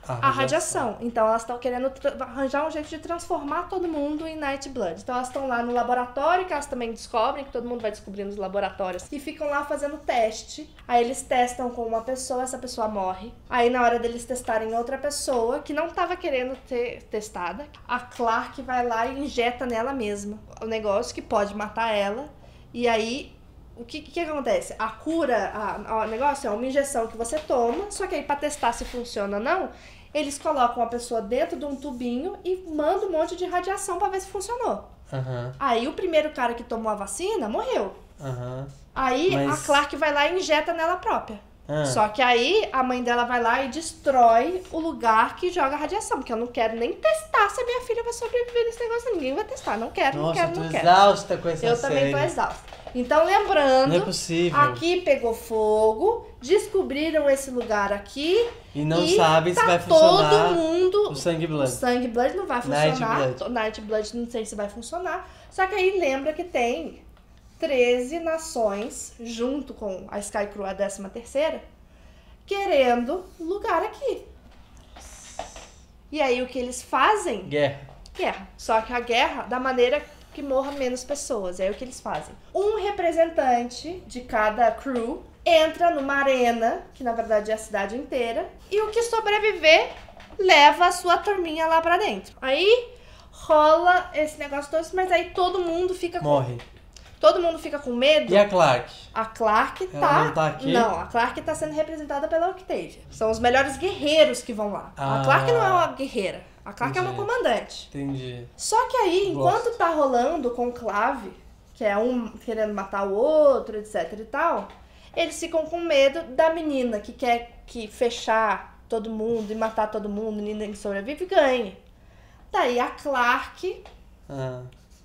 a radiação. Então elas estão querendo tra- arranjar um jeito de transformar todo mundo em Nightblood. Então elas estão lá no laboratório, que elas também descobrem, que todo mundo vai descobrindo nos laboratórios, e ficam lá fazendo teste. Aí eles testam com uma pessoa, essa pessoa morre. Aí na hora deles testarem outra pessoa, que não tava querendo ter testada, a Clark vai lá e injeta nela mesma o negócio que pode matar ela. E aí o que, que, que acontece? A cura, a, o negócio é uma injeção que você toma, só que aí pra testar se funciona ou não, eles colocam a pessoa dentro de um tubinho e mandam um monte de radiação pra ver se funcionou. Aham, Aí o primeiro cara que tomou a vacina morreu. aham. Aí Mas- a Clark vai lá e injeta nela própria. Ah. Só que aí a mãe dela vai lá e destrói o lugar que joga radiação, porque eu não quero nem testar se a minha filha vai sobreviver nesse negócio. Ninguém vai testar, não quero, não Nossa, quero, eu tô não quero. exausta com essa Eu série. também tô exausta. Então, lembrando, Não é possível. aqui pegou fogo, descobriram esse lugar aqui. E não e sabem se tá vai funcionar todo mundo. o Sangue O Blood. Sangue Blood não vai funcionar. Nightblood. Nightblood não sei se vai funcionar. Só que aí lembra que tem treze nações, junto com a Sky Crew, a décima terceira, querendo lugar aqui. E aí o que eles fazem? Guerra. Guerra. Só que a guerra da maneira que morra menos pessoas. É o que eles fazem. Um representante de cada crew entra numa arena, que na verdade é a cidade inteira, e o que sobreviver leva a sua turminha lá pra dentro. Aí rola esse negócio todo, mas aí todo mundo fica com, Morre. todo mundo fica com medo. E a Clark? A Clark Ela tá... não tá aqui? Não, a Clark tá sendo representada pela Octavia. São os melhores guerreiros que vão lá. Ah. A Clark não é uma guerreira. A Clark é uma Entendi. comandante. Entendi. Só que aí, enquanto Gosto. tá rolando o conclave, que é um querendo matar o outro, etc e tal, eles ficam com medo da menina que quer que fechar todo mundo e matar todo mundo, menina que sobrevive, ganhe. Daí a Clark Ah.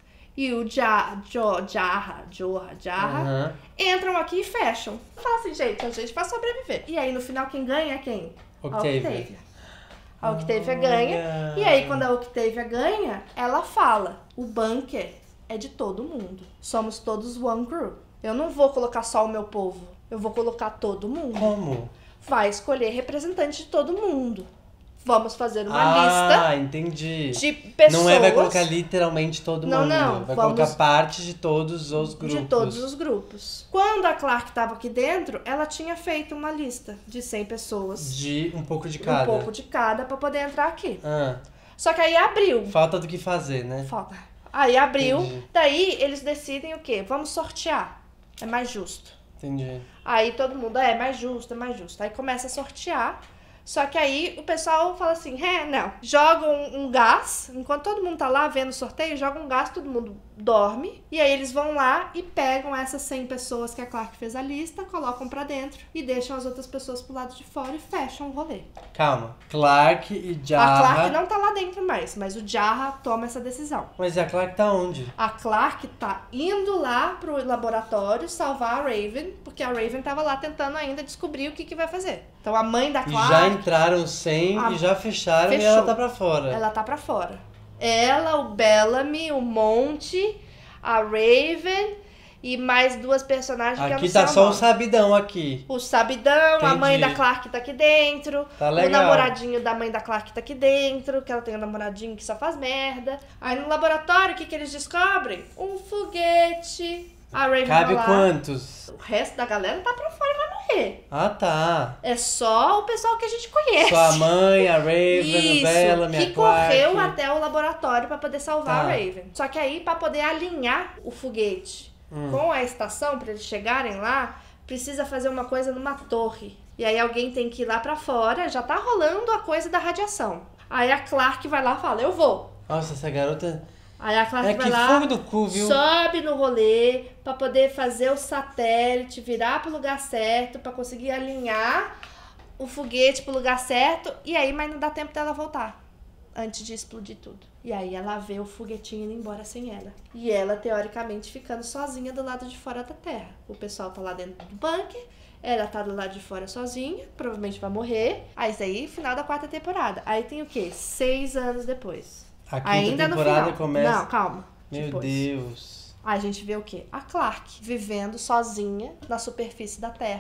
e o Ja- Jo- Jarra, Jorra, Jarra, Aham. entram aqui e fecham. Fala assim, gente, a gente vai sobreviver. E aí, no final, quem ganha é quem? Octavia. A Octavia. A Octavia Olha. ganha. E aí, quando a Octavia ganha, ela fala, o bunker é de todo mundo. Somos todos one crew. Eu não vou colocar só o meu povo. Eu vou colocar todo mundo. Como? Vai escolher representante de todo mundo. Vamos fazer uma Ah, entendi. lista de pessoas... Não é vai colocar literalmente todo Não, mundo. não, Vai vamos- colocar parte de todos os grupos. De todos os grupos. Quando a Clark estava aqui dentro, ela tinha feito uma lista de cem pessoas. De um pouco de Um cada. pouco de cada pra poder entrar aqui. Ah, Só que aí abriu. falta do que fazer, né? Falta. Aí abriu. Entendi. Daí eles decidem o quê? Vamos sortear. É mais justo. Entendi. Aí todo mundo, é, é mais justo, é mais justo. Aí começa a sortear. Só que aí o pessoal fala assim, é, não. Joga um, um gás, enquanto todo mundo tá lá vendo o sorteio, joga um gás, todo mundo dorme. E aí eles vão lá e pegam essas cem pessoas que a Clark fez a lista, colocam pra dentro e deixam as outras pessoas pro lado de fora e fecham o rolê. Calma. Clark e Jarra. A Clark não tá lá dentro mais, mas o Jarra toma essa decisão. Mas a Clark tá onde? A Clark tá indo lá pro laboratório salvar a Raven, porque a Raven tava lá tentando ainda descobrir o que que vai fazer. Então a mãe da E Clark... já entraram cem A- e já fecharam e Fechou. ela tá pra fora. Ela tá pra fora. Ela, o Bellamy, o Monty, a Raven e mais duas personagens que eu Aqui não sei tá só o nome. sabidão aqui. O Sabidão, a mãe Entendi. da Clark tá aqui dentro. Tá O legal. namoradinho da mãe da Clark tá aqui dentro, que ela tem um namoradinho que só faz merda. Aí no laboratório, o que que eles descobrem? Um foguete. A Raven Cabe tá lá. quantos? O resto da galera tá pra fora e vai morrer. Ah, tá. É só o pessoal que a gente conhece. Sua mãe, a Raven, Isso, o Bella, minha que Clark. correu até o laboratório pra poder salvar Tá. a Raven. Só que aí, pra poder alinhar o foguete Hum. com a estação, pra eles chegarem lá, precisa fazer uma coisa numa torre. E aí alguém tem que ir lá pra fora, já tá rolando a coisa da radiação. Aí a Clark vai lá e fala, eu vou. Nossa, essa garota... Aí a Clark É vai que lá, fogo do cu, viu? sobe no rolê pra poder fazer o satélite, virar pro lugar certo, pra conseguir alinhar o foguete pro lugar certo. E aí, mas não dá tempo dela voltar antes de explodir tudo. E aí ela vê o foguetinho indo embora sem ela. E ela, teoricamente, ficando sozinha do lado de fora da Terra. O pessoal tá lá dentro do bunker, ela tá do lado de fora sozinha, provavelmente vai morrer. Aí isso aí, final da quarta temporada. Aí tem o quê? Seis anos depois. A quinta Ainda no temporada final. começa... Não, calma. Meu Depois. Deus. Aí a gente vê o quê? A Clark vivendo sozinha na superfície da Terra.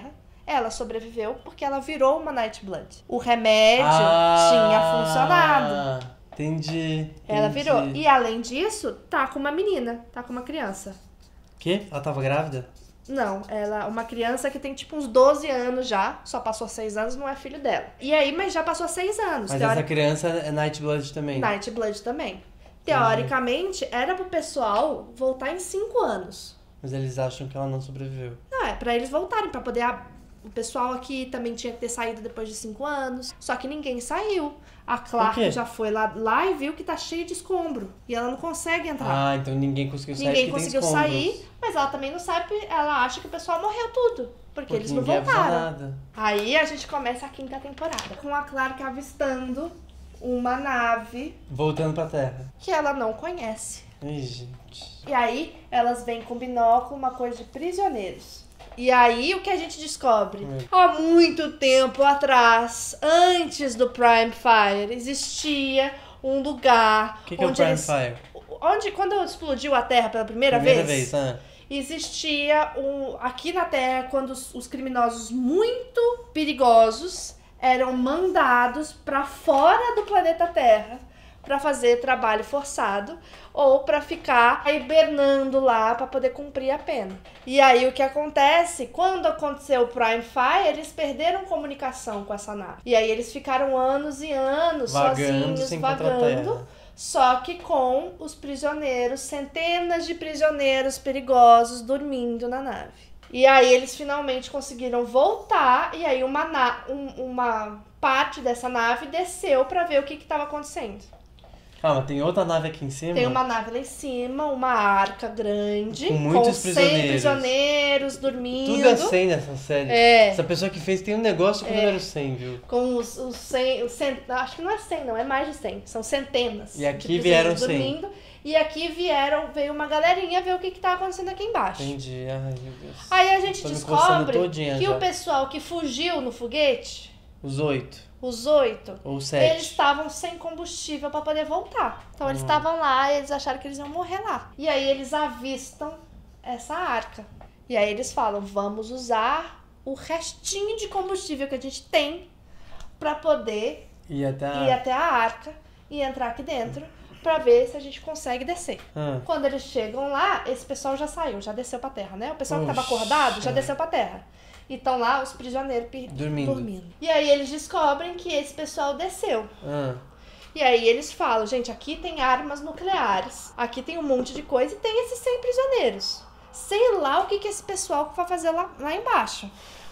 Ela sobreviveu porque ela virou uma Nightblood. O remédio Ah, tinha funcionado. Entendi. Ela entendi. virou. E além disso, tá com uma menina, tá com uma criança. Quê? Ela tava grávida? Não, ela uma criança que tem tipo uns doze anos já, só passou seis anos, não é filho dela. E aí, mas já passou seis anos. Mas teori- essa criança é Nightblood também. Nightblood também. Teoricamente, era pro pessoal voltar em cinco anos. Mas eles acham que ela não sobreviveu. Não, é pra eles voltarem, pra poder... a- O pessoal aqui também tinha que ter saído depois de cinco anos. Só que ninguém saiu. A Por quê? Clark já foi lá, lá e viu que tá cheio de escombro. E ela não consegue entrar. Ah, então ninguém conseguiu sair Ninguém porque conseguiu tem escombros. sair, mas ela também não sabe, ela acha que o pessoal morreu tudo. Porque, Porque eles não ninguém avisou voltaram. nada. Aí a gente começa a quinta temporada. Com a Clark avistando uma nave Voltando pra Terra. que ela não conhece. Ai, gente. E aí elas vêm com binóculo, uma coisa de prisioneiros. E aí o que a gente descobre? Hum. Há muito tempo atrás, antes do Prime Fire, existia um lugar O que, que é o onde Prime eles... Fire? Onde, quando explodiu a Terra pela primeira, Primeira vez, vez, ah. existia um... Aqui na Terra, quando os, os criminosos muito perigosos eram mandados pra fora do planeta Terra pra fazer trabalho forçado ou pra ficar hibernando lá pra poder cumprir a pena. E aí o que acontece? Quando aconteceu o Prime Fire, eles perderam comunicação com essa nave. E aí eles ficaram anos e anos Vagando sozinhos, sem encontrar a vagando. Terra. Só que com os prisioneiros, centenas de prisioneiros perigosos dormindo na nave. E aí eles finalmente conseguiram voltar, e aí uma, na- um- uma parte dessa nave desceu pra ver o que estava acontecendo. Calma, tem outra nave aqui em cima? Tem uma nave lá em cima, uma arca grande, Com muitos cem prisioneiros. prisioneiros dormindo. Tudo é cem nessa série. É. Essa pessoa que fez tem um negócio com o número cem, viu? Com os, os cem, os cem, acho que não é cem, não, é mais de cem, são centenas. E aqui de vieram prisioneiros cem. dormindo. E aqui vieram, veio uma galerinha ver o que que tá acontecendo aqui embaixo. Entendi. Ai, meu Deus. Aí a gente Tô me coçando descobre todinha que já. o pessoal que fugiu no foguete, Os oito. os oito, Ou eles sete. estavam sem combustível pra poder voltar. Então eles Uhum. estavam lá e eles acharam que eles iam morrer lá. E aí eles avistam essa arca. E aí eles falam, vamos usar o restinho de combustível que a gente tem pra poder E até a... ir até a arca e entrar aqui dentro pra ver se a gente consegue descer. Ah, Quando eles chegam lá, esse pessoal já saiu, já desceu pra terra, né? O pessoal que tava Oxe. acordado já desceu pra terra. E estão lá os prisioneiros pi- Dormindo. E aí eles descobrem que esse pessoal desceu. ah. E aí eles falam, gente, aqui tem armas nucleares, aqui tem um monte de coisa e tem esses cem prisioneiros. Sei lá o que, que esse pessoal vai fazer lá, lá embaixo.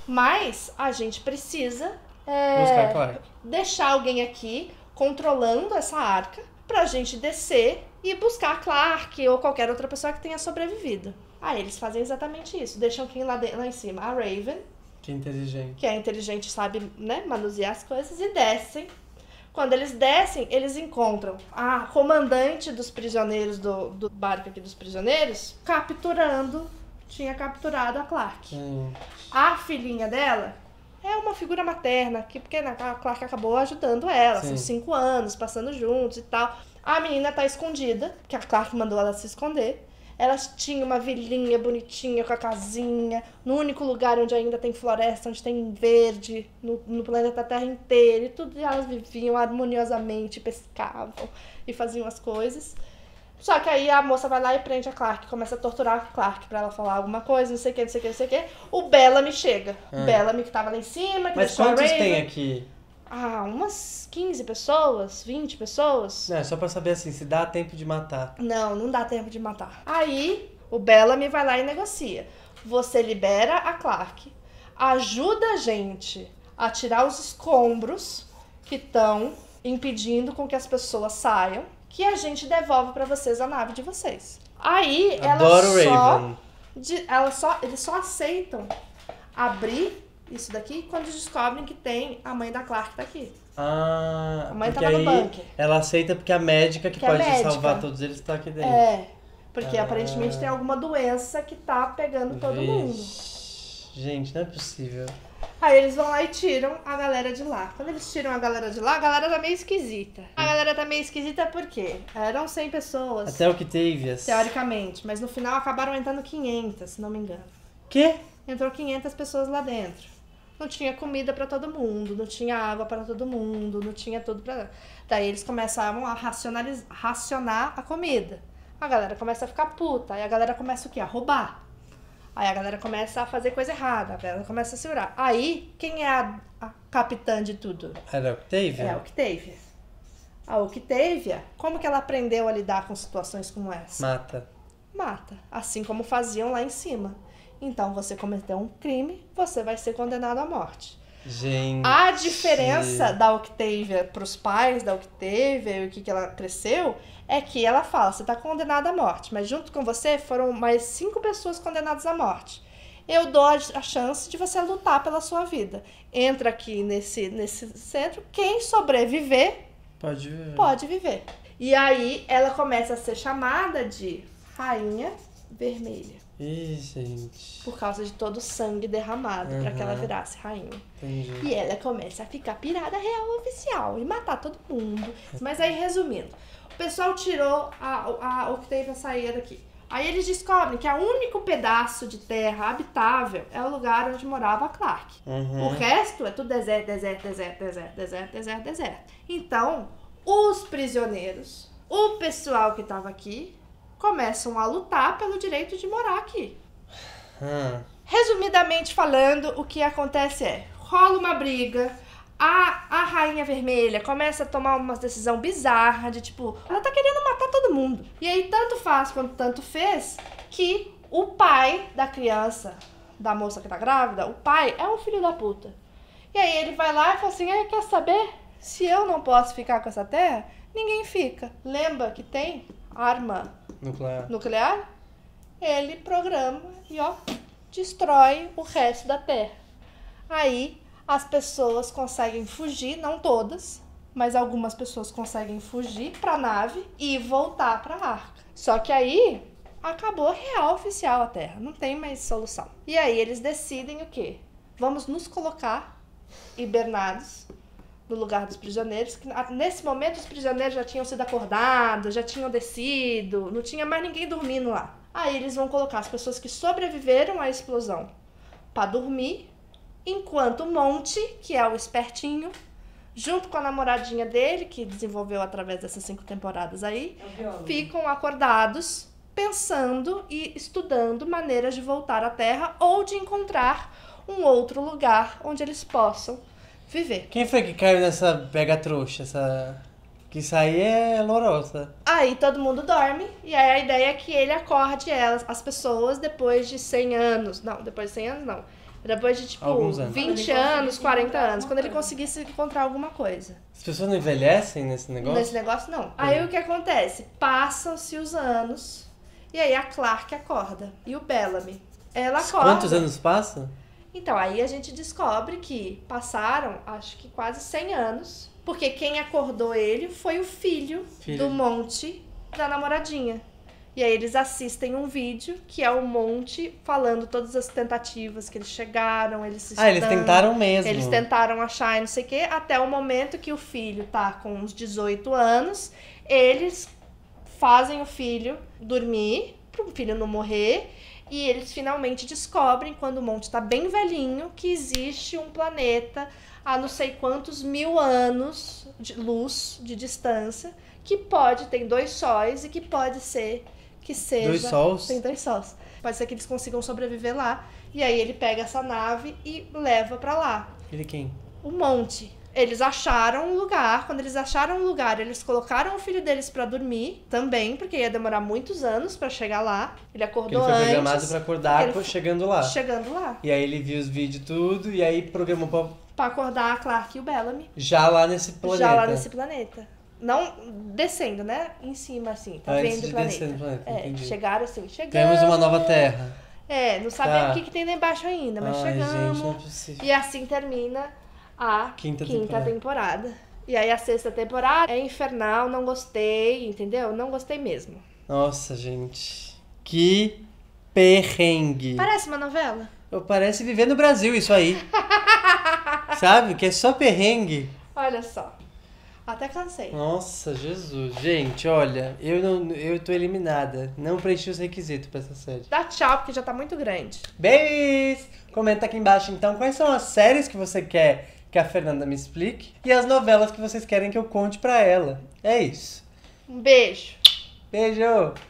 Mas a gente precisa é, Buscar Clark. deixar alguém aqui controlando essa arca pra gente descer e buscar a Clark ou qualquer outra pessoa que tenha sobrevivido. Aí eles fazem exatamente isso. Deixam quem lá, de- lá em cima? A Raven, Que inteligente. que é inteligente, sabe, né, manusear as coisas, e descem. Quando eles descem, eles encontram a comandante dos prisioneiros, do, do barco aqui dos prisioneiros, capturando, tinha capturado a Clark. Hum. A filhinha dela é uma figura materna, que, porque né, a Clark acabou ajudando ela, Sim. são cinco anos, passando juntos e tal. A menina tá escondida, que a Clark mandou ela se esconder. Elas tinham uma vilinha bonitinha com a casinha, no único lugar onde ainda tem floresta, onde tem verde, no, no planeta Terra inteiro. E tudo, e elas viviam harmoniosamente, pescavam e faziam as coisas. Só que aí a moça vai lá e prende a Clark, começa a torturar a Clark pra ela falar alguma coisa, não sei o que, não sei o que, não sei o que. O Bellamy chega. Ah. Bellamy que tava lá em cima, que Mas deixou a quantos Raven. tem aqui? Ah, umas quinze pessoas, vinte pessoas. Não, é só pra saber assim, se dá tempo de matar. Não, não dá tempo de matar. Aí, o Bellamy vai lá e negocia. Você libera a Clark, ajuda a gente a tirar os escombros que estão impedindo com que as pessoas saiam, que a gente devolve pra vocês a nave de vocês. Aí, Adoro elas só, Raven. de, elas só, eles só aceitam abrir isso daqui quando descobrem que tem a mãe da Clark tá aqui. Ah, A mãe porque tava no aí bunker. ela aceita porque a médica que, Que a pode médica. salvar todos eles tá aqui dentro. É, porque Ah. aparentemente tem alguma doença que tá pegando todo mundo. Vixe. Gente, não é possível. Aí eles vão lá e tiram a galera de lá. Quando eles tiram a galera de lá, a galera tá meio esquisita. A galera tá meio esquisita por quê? Eram cem pessoas, Até o que teve. As... teoricamente, mas no final acabaram entrando quinhentas, se não me engano. Quê? Entrou quinhentas pessoas lá dentro. não tinha comida pra todo mundo, não tinha água pra todo mundo, não tinha tudo pra... Daí eles começavam a racionaliz... racionar a comida. A galera começa a ficar puta, aí a galera começa o quê? A roubar. Aí a galera começa a fazer coisa errada, a galera começa a segurar. Aí, quem é a, a capitã de tudo? Era Octavia? É a Octavia. A Octavia, como que ela aprendeu a lidar com situações como essa? Mata. Mata. Assim como faziam lá em cima. Então, você cometeu um crime, você vai ser condenado à morte. Gente. A diferença da Octavia pros pais da Octavia e o que, que ela cresceu é que ela fala, você tá condenada à morte, mas junto com você foram mais cinco pessoas condenadas à morte. Eu dou a a chance de você lutar pela sua vida. Entra aqui nesse, nesse centro, quem sobreviver, Pode ver. pode viver. E aí ela começa a ser chamada de Rainha Vermelha. Ih, gente. Por causa de todo o sangue derramado pra que ela Uhum. virasse rainha. Entendi. E ela começa a ficar pirada real oficial e matar todo mundo. Mas aí, resumindo, o pessoal tirou a, a Octavia saía daqui. Aí eles descobrem que o único pedaço de terra habitável é o lugar onde morava a Clark. Uhum. O resto é tudo deserto, deserto, deserto, deserto, deserto, deserto, deserto. Então, os prisioneiros, o pessoal que estava aqui, começam a lutar pelo direito de morar aqui. Hum. Resumidamente falando, o que acontece é, rola uma briga, a, a Rainha Vermelha começa a tomar uma decisão bizarra de tipo, ela tá querendo matar todo mundo. E aí tanto faz quanto tanto fez que o pai da criança, da moça que tá grávida, o pai é um filho da puta. E aí ele vai lá e fala assim, "Ei, quer saber? Se eu não posso ficar com essa terra, ninguém fica. Lembra que tem arma Nuclear. nuclear? Ele programa e ó, destrói o resto da Terra. Aí as pessoas conseguem fugir, não todas, mas algumas pessoas conseguem fugir pra nave e voltar pra arca. Só que aí acabou real oficial a Terra, não tem mais solução. E aí eles decidem o quê? Vamos nos colocar hibernados no lugar dos prisioneiros, que nesse momento os prisioneiros já tinham sido acordados, já tinham descido, não tinha mais ninguém dormindo lá. Aí eles vão colocar as pessoas que sobreviveram à explosão pra dormir, enquanto o Monty, que é o espertinho, junto com a namoradinha dele, que desenvolveu através dessas cinco temporadas aí, É o biólogo. ficam acordados, pensando e estudando maneiras de voltar à Terra ou de encontrar um outro lugar onde eles possam viver. Quem foi que caiu nessa pega trouxa? Essa... Que isso aí é lorosa. Aí todo mundo dorme, e aí a ideia é que ele acorde elas, as pessoas depois de cem anos. Não, depois de cem anos não. Depois de tipo Alguns anos. vinte Quando ele anos, conseguisse quarenta encontrar anos, alguma quando ele coisa. conseguisse encontrar alguma coisa. As pessoas não envelhecem nesse negócio? Nesse negócio não. Aí o que acontece? Passam-se os anos, e aí a Clark acorda. E o Bellamy. Ela acorda. Quantos anos passam? Então, aí a gente descobre que passaram, acho que quase cem anos, porque quem acordou ele foi o filho, Filho. do Monty, da namoradinha. E aí eles assistem um vídeo, que é o Monty falando todas as tentativas que eles chegaram, eles se Ah, eles estudando, tentaram mesmo. Eles tentaram achar e não sei o quê, até o momento que o filho tá com uns dezoito anos, eles fazem o filho dormir, pro filho não morrer, e eles finalmente descobrem, quando o Monty tá bem velhinho, que existe um planeta a não sei quantos mil anos de luz de distância, que pode, tem dois sóis, e que pode ser que seja... Dois sóis? Tem dois sóis. Pode ser que eles consigam sobreviver lá, e aí ele pega essa nave e leva pra lá. Ele quem? O Monty. Eles acharam um lugar, quando eles acharam um lugar, eles colocaram o filho deles pra dormir também, porque ia demorar muitos anos pra chegar lá. Ele Porque acordou ele foi antes, programado pra acordar ele foi- chegando lá. chegando lá, E aí ele viu os vídeos tudo e aí programou pra... pra acordar a Clark e o Bellamy, já lá nesse planeta. já lá nesse planeta. Não descendo, né? Em cima, assim, tá Antes vendo de o planeta. descer no planeta, É, entendi. chegaram assim, chegamos. Temos uma nova terra. É, não sabemos Tá. o que, que tem lá embaixo ainda, mas Ai, chegamos. gente, não é possível. E assim termina a Quinta quinta, temporada. temporada. E aí a sexta temporada é infernal, não gostei, entendeu? Não gostei mesmo. Nossa, gente. Que perrengue. Parece uma novela? Parece viver no Brasil isso aí. Sabe? Que é só perrengue. Olha só. Até cansei. Nossa, Jesus. Gente, olha, eu, não, eu tô eliminada. Não preenchi os requisitos pra essa série. Dá tchau, porque já tá muito grande. Babies! Comenta aqui embaixo, então, quais são as séries que você quer que a Fernanda me explique e as novelas que vocês querem que eu conte pra ela. É isso. Um beijo. Beijo!